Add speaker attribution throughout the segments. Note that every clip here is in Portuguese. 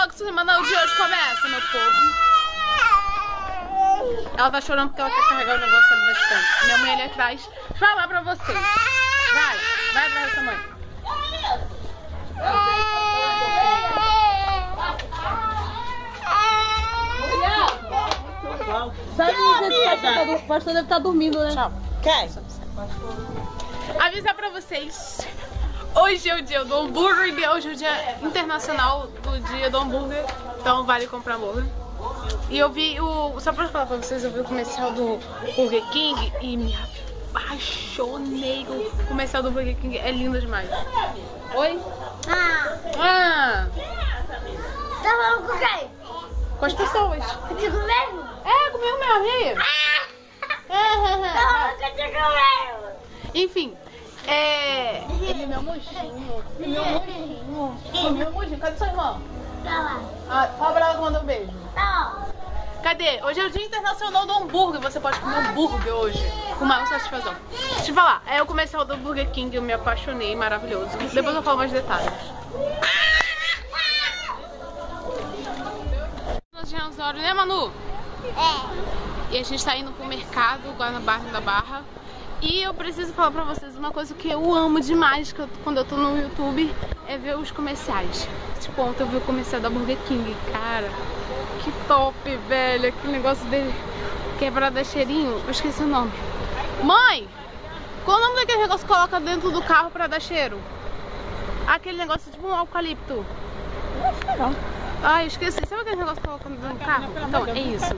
Speaker 1: logo, semana de hoje começa, meu povo. Ela tá chorando porque ela quer carregar o negócio ali da estante. Minha mãe ali atrás. Deixa eu falar pra vocês. Vai atrás dessa mãe. O pastor deve estar dormindo, né? Tchau. Avisar pra vocês. Hoje é o dia do hambúrguer. Hoje é o dia internacional do dia do hambúrguer. Então vale comprar hambúrguer. E eu vi o... Só pra falar pra vocês, eu vi o comercial do Burger King e me apaixonei. O comercial do Burger King é lindo demais. Oi? Tá falando com quem? Com as pessoas. Contigo mesmo? É, comigo mesmo, e aí? Tá falando contigo mesmo. Enfim, ele é meu mochinho. Meu mochinho. Cadê sua irmã? Tá lá. Fala pra ela que mandou um beijo. Tá. Cadê? Hoje é o dia internacional do hambúrguer. Você pode comer hambúrguer hoje com maior satisfação. Deixa eu falar, o comercial do Burger King, eu me apaixonei, maravilhoso. Depois eu falo mais detalhes. 11 horas, né, Manu? E a gente tá indo pro mercado, Guanabara da Barra. E eu preciso falar pra vocês uma coisa que eu amo demais quando eu tô no YouTube, é ver os comerciais. Tipo, ontem eu vi o comercial da Burger King, cara, que top, velho, aquele negócio dele quebrada cheirinho, eu esqueci o nome. Mãe, qual o nome daquele negócio que coloca dentro do carro pra dar cheiro? Aquele negócio tipo um eucalipto. Ai, esqueci, sabe aquele negócio que coloca dentro do carro? Então, é isso.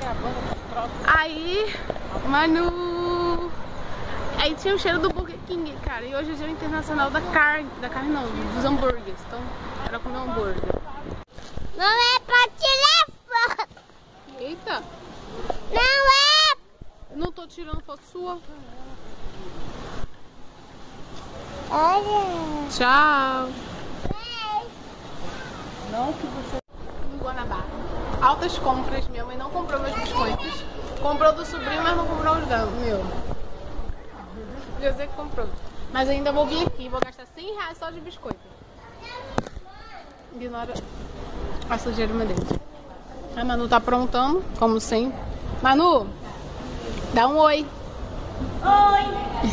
Speaker 1: Aí, Manu... Aí tinha o cheiro do Burger King, cara. E hoje é o dia internacional da carne não, dos hambúrgueres. Então, era comer um hambúrguer.
Speaker 2: Não é pra tirar foto.
Speaker 1: Eita.
Speaker 2: Não é.
Speaker 1: Não tô tirando foto sua.
Speaker 2: Olha.
Speaker 1: Tchau. Não que você... No Guanabara. Altas compras. Minha mãe não comprou meus biscoitos. Comprou do sobrinho, mas não comprou os meus. Eu sei que comprou. Mas ainda vou vir aqui, vou gastar R$100 só de biscoito. Ignora a sujeira meu dente. A Manu tá aprontando, como sempre. Manu, dá um oi. Oi!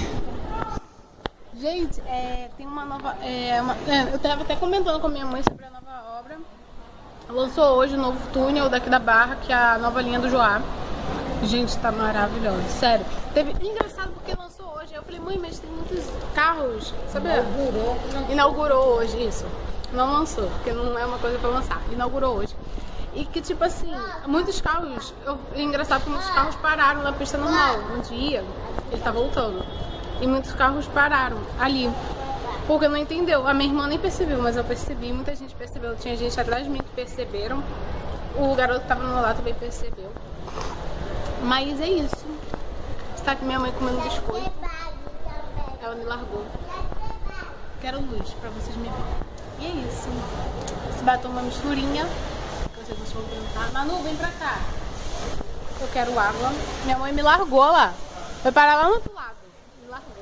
Speaker 1: Gente, tem uma nova... eu tava até comentando com a minha mãe sobre a nova obra. Lançou hoje o novo túnel daqui da Barra, que é a nova linha do Joá. Gente, tá maravilhoso, sério. Engraçado porque lançou hoje. Eu falei, mãe, mas tem muitos carros, sabe? Inaugurou hoje, isso. Não lançou, porque não é uma coisa pra lançar. Inaugurou hoje. E que, tipo assim, muitos carros... engraçado que muitos carros pararam na pista normal. Um dia, ele tá voltando. E muitos carros pararam ali. Porque não entendeu. A minha irmã nem percebeu, mas eu percebi. Muita gente percebeu. Tinha gente atrás de mim que perceberam. O garoto que tava no meu lado também percebeu. Mas é isso. Está aqui minha mãe comendo biscoito. Ela me largou. Quero luz pra vocês me verem. E é isso. Esse batom é uma misturinha. Vocês vão perguntar. Manu, vem pra cá. Eu quero água. Minha mãe me largou lá. Foi parar lá no outro lado. Me largou.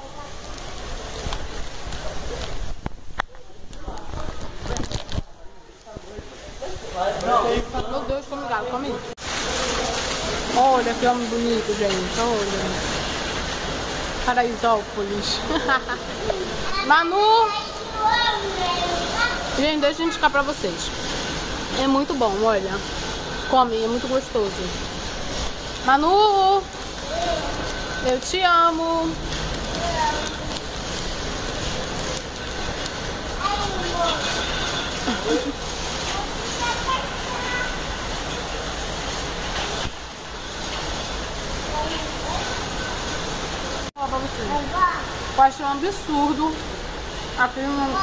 Speaker 1: Meu Deus, come galo, come isso. Olha que homem bonito, gente. Olha. Paraisópolis. Manu! Gente, deixa eu indicar pra vocês. É muito bom, olha. Come, é muito gostoso. Manu! Eu te amo. Vou falar pra vocês. Eu achei um absurdo aqui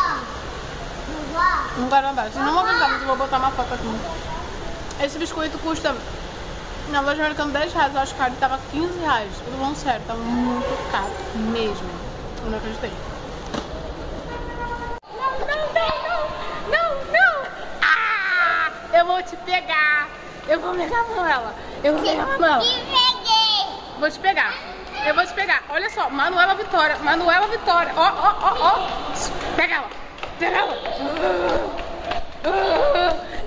Speaker 1: no Guarabara. Vocês não vão acreditar, mas eu vou botar uma foto aqui. Esse biscoito custa na loja americana R$10, eu acho caro, e tava R$15. Eu tô falando sério, tá muito caro mesmo. Eu não acreditei. Não! Ah! Eu vou te pegar! Eu vou pegar a Manuela! Eu vou pegar a Manuela! Vou te pegar! Eu vou te pegar! Olha só, Manuela Vitória! Manuela Vitória! Ó! Pega ela! Pega ela!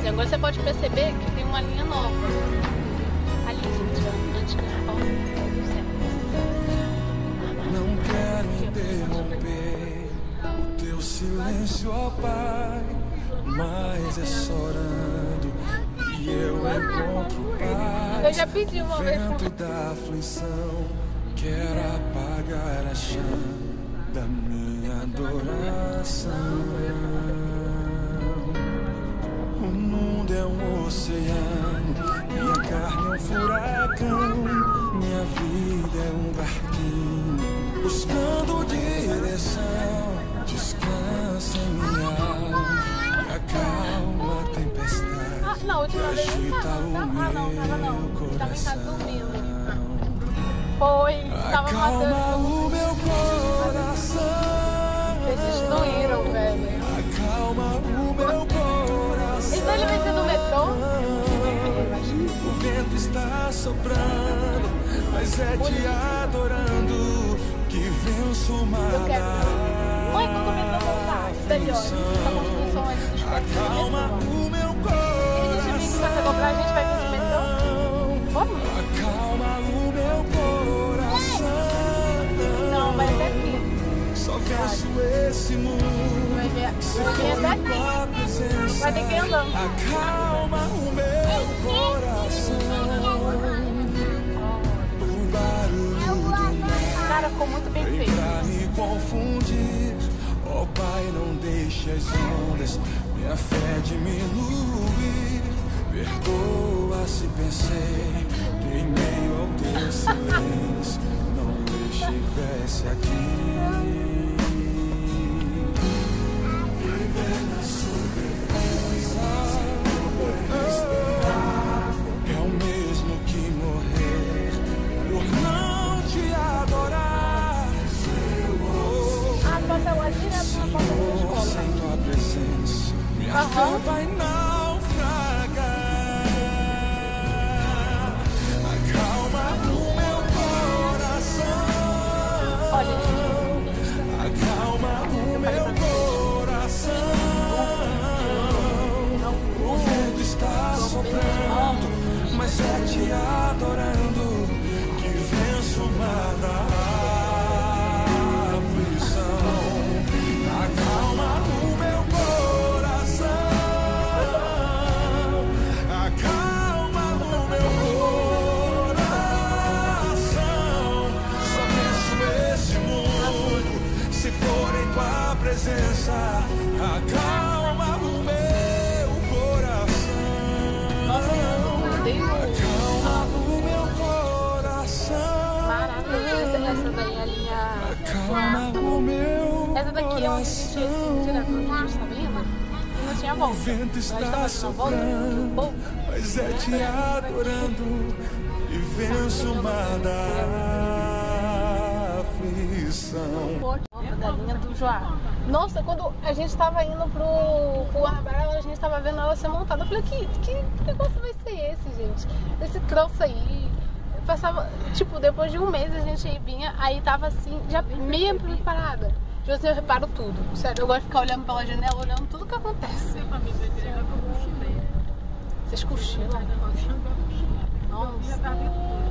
Speaker 1: agora você pode perceber que tem uma linha nova. Ali, gente, ó, antes que eu falo do céu.
Speaker 3: Não quero interromper o teu silêncio, ó Pai, mas é chorando e eu encontro paz.
Speaker 1: Eu já pedi uma vez.
Speaker 3: Vento da aflição quer apagar a chama da minha adoração. O mundo é um oceano, minha carne é um furacão, minha vida é um barquinho buscando direção. Descansa em minha alma, acalma a tempestade,
Speaker 1: Na última vez
Speaker 3: agita o
Speaker 1: não,
Speaker 3: meu
Speaker 1: tava em casa
Speaker 3: coração.
Speaker 1: dormindo. Foi, tava
Speaker 3: Acalma
Speaker 1: matando.
Speaker 3: o meu coração.
Speaker 1: Eles destruíram, velho.
Speaker 3: Acalma o meu coração.
Speaker 1: Então ele vai ser no metrô?
Speaker 3: O vento está soprando, mas é te adorando que venço o mar.
Speaker 1: Eu quero. Mãe, quando o metrô voltar, dali, ó, essa construção ali dos
Speaker 3: Acalma o meu
Speaker 1: Eles dizem que vai comprar, a gente vai vir de metrô? Vamos?
Speaker 3: Acalma o meu coração.
Speaker 1: Não, vai até aqui.
Speaker 3: Só venço esse mundo.
Speaker 1: Vai vir até aqui. Vai ter que ir andando.
Speaker 3: Acalma o meu coração. O barulho do mar
Speaker 1: Cara, ficou muito bem
Speaker 3: vem
Speaker 1: feito.
Speaker 3: pra me confundir. Ó Pai, não deixe as ondas minha fé diminuir. Perdoa se pensei que em meio ao teu silêncio não estivesse aqui. É o mesmo que morrer por não te adorar.
Speaker 1: Ah, passa lá direto na porta da escola.
Speaker 3: Sem tua presença, minha fé vai naufragar. Acalma o meu coração.
Speaker 1: Olha,
Speaker 3: Acalma o meu coração. O vento está soprando, mas é te adorando que venço o mar da aflição. Acalma o meu coração. Acalma o meu coração. Só venço esse mundo se for em tua presença. Acalma o meu coração. Acalma o meu coração.
Speaker 1: maravilhosa. Essa daí é a linha.
Speaker 3: Acalma o meu
Speaker 1: Essa daqui é onde a gente ia assim, direto onde a gente estava indo. E não tinha volta.
Speaker 3: O vento
Speaker 1: Nós
Speaker 3: está
Speaker 1: estávamos na volta,
Speaker 3: soprando,
Speaker 1: bom.
Speaker 3: mas é te adorando e venço o mar da aflição.
Speaker 1: Da linha do Joá. Nossa, quando a gente estava indo pro Guanabara, a gente estava vendo ela ser montada. Eu falei, que negócio vai ser esse, gente? Esse troço aí. Passava, tipo, depois de um mês a gente vinha, aí tava assim, já meio preparada. Tipo assim, eu reparo tudo. Sério, eu gosto de ficar olhando pela janela, olhando tudo que acontece. Vocês cochilam? Nossa.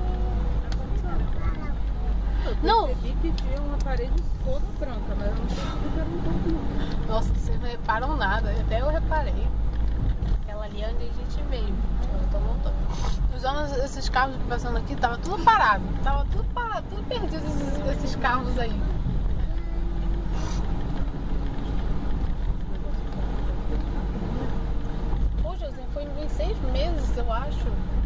Speaker 1: Não!
Speaker 4: Que tinha uma parede toda branca, mas eu não sei se era um pouco não.
Speaker 1: Nossa, vocês não reparam nada. Até eu reparei. Aquela ali é onde a gente veio. Eu tô voltando. Usando esses carros que passando aqui, tava tudo parado. Tava tudo parado, tudo perdido esses carros aí. Pô, Josinha, foi em 6 meses, eu acho.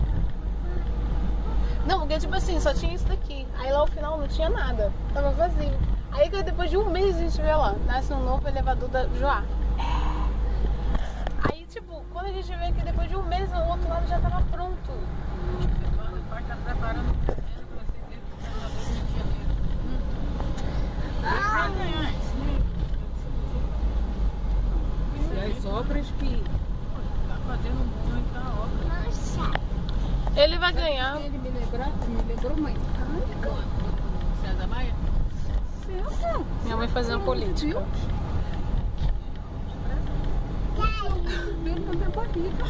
Speaker 1: Não, porque tipo assim, só tinha isso daqui. Aí lá ao final não tinha nada. Tava vazio. Aí depois de um mês a gente vê lá, nasce um novo elevador da Joá. Aí tipo, quando a gente vê que depois de um mês o outro lado já tava pronto.
Speaker 4: O pai tá preparando o terreno pra ser feito pro Rio de Janeiro. Pra ganhar isso. E as obras que tá fazendo muita obra.
Speaker 2: Nossa.
Speaker 1: Ele vai ganhar.
Speaker 4: Ele me lembrou mecânica. César Maia?
Speaker 1: Minha mãe fazendo política.
Speaker 4: Viu? Mesmo quando é barriga.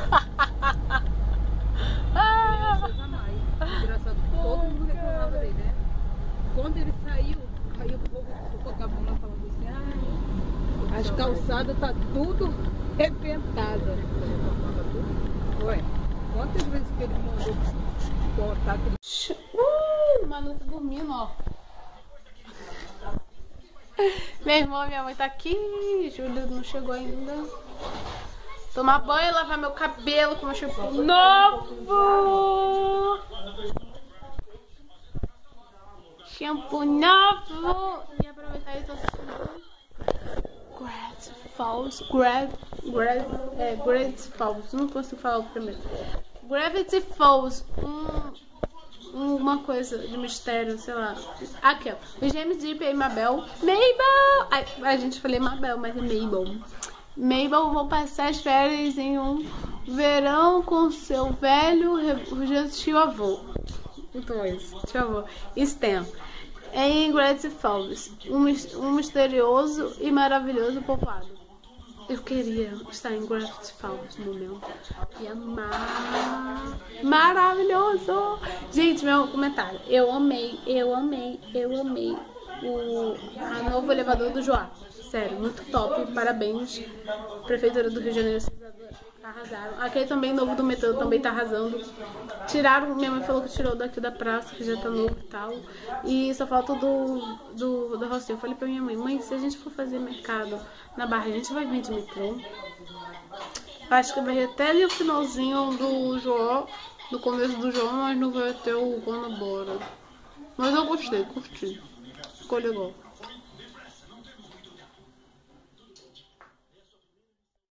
Speaker 4: Coisa mais. Engraçado, todo mundo reclamava dele, né? Quando ele saiu, aí o povo colocava lá falando assim, as calçadas tá tudo arrebentada. Ué, quantas vezes que ele mandou botar aquele...
Speaker 1: Manu tá dormindo, ó. Meu irmão e minha mãe tá aqui. Júlio não chegou ainda. Tomar banho e lavar meu cabelo com meu shampoo novo. Shampoo novo. E aproveitar e tô assistindo Gravity Falls. Não consigo falar o primeiro. Gravity Falls. Uma coisa de mistério, sei lá. Aqui, ó. Os James Deep e Mabel. A gente falei Mabel, mas é Mabel. Mabel vão passar as férias em um verão com seu velho tio avô. Então isso, tio avô. Stan. Em Gravity Falls. Um misterioso e maravilhoso povoado. Eu queria estar em Gravity Falls no momento. E é maravilhoso! Gente, meu comentário. Eu amei a novo elevador do Joá. Sério, muito top. Parabéns. Prefeitura do Rio de Janeiro, vocês arrasaram. Aquele também novo do metrô também tá arrasando. Tiraram, minha mãe falou que tirou daqui da praça, que já tá novo e tal. E só falta do Rocinho. Eu falei pra minha mãe, se a gente for fazer mercado na Barra, a gente vai vir de metrô. Acho que vai até ali o finalzinho do João, do começo do João, mas não vai ter o Guanabara. Mas eu gostei, curti. Ficou legal.